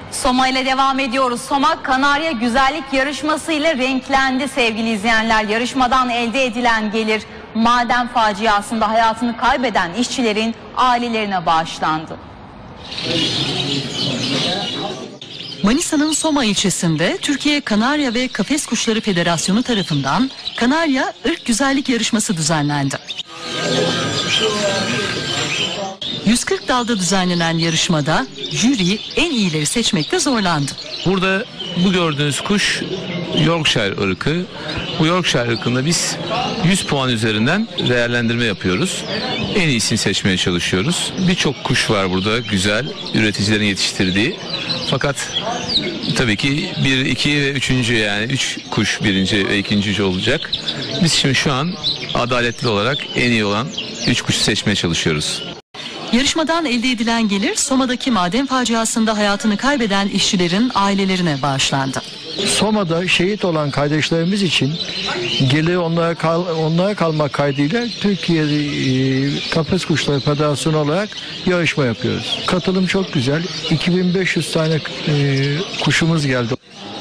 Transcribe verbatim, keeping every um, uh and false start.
Soma ile devam ediyoruz. Soma Kanarya Güzellik Yarışması ile renklendi sevgili izleyenler. Yarışmadan elde edilen gelir maden faciasında hayatını kaybeden işçilerin ailelerine bağışlandı. Manisa'nın Soma ilçesinde Türkiye Kanarya ve Kafes Kuşları Federasyonu tarafından Kanarya Irk Güzellik Yarışması düzenlendi. yüz kırk dalda düzenlenen yarışmada jüri en iyileri seçmekte zorlandı. Burada bu gördüğünüz kuş Yorkshire ırkı. Bu Yorkshire ırkında biz yüz puan üzerinden değerlendirme yapıyoruz. En iyisini seçmeye çalışıyoruz. Birçok kuş var burada güzel, üreticilerin yetiştirdiği. Fakat tabii ki bir, iki ve üçüncü yani üç kuş birinci ve ikinci olacak. Biz şimdi şu an adaletli olarak en iyi olan üç kuşu seçmeye çalışıyoruz. Yarışmadan elde edilen gelir Soma'daki maden faciasında hayatını kaybeden işçilerin ailelerine bağışlandı. Soma'da şehit olan kardeşlerimiz için gelir onlara, kal, onlara kalmak kaydıyla Türkiye e, Kafes Kuşları Federasyonu olarak yarışma yapıyoruz. Katılım çok güzel. iki bin beş yüz tane e, kuşumuz geldi.